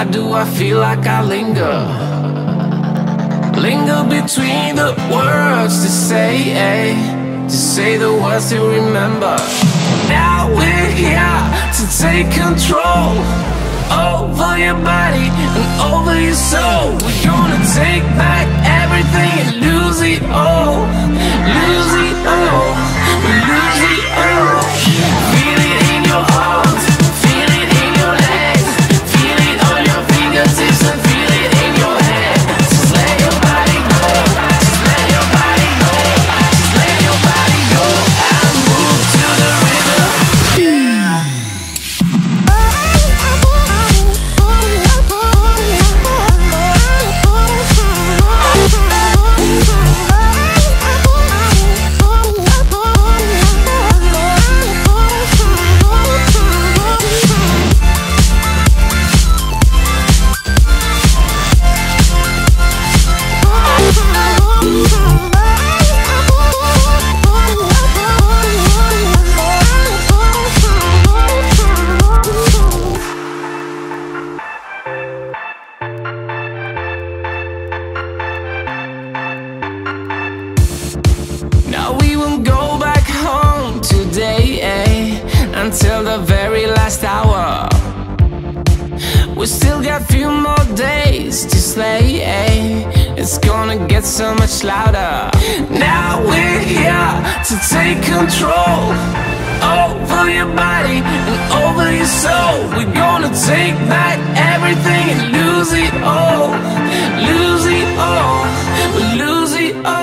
Why do I feel like I linger? Linger between the words to say the words to remember. Now we're here to take control over your body and over your soul. We're gonna take back everything and lose it all. Lose it all. We lose it all. Feel it in your arms, feel it in your legs, feel it on your fingertips and feel it in your head. Just let your body go, just let your body go, just let your body go and move to the rhythm. Now we won't go back home today, until the very last hour. We still got few more days to slay, it's gonna get so much louder. Now we're here to take control over your body and over your soul. We're gonna take back everything and lose it all. Lose it all. We lose it all.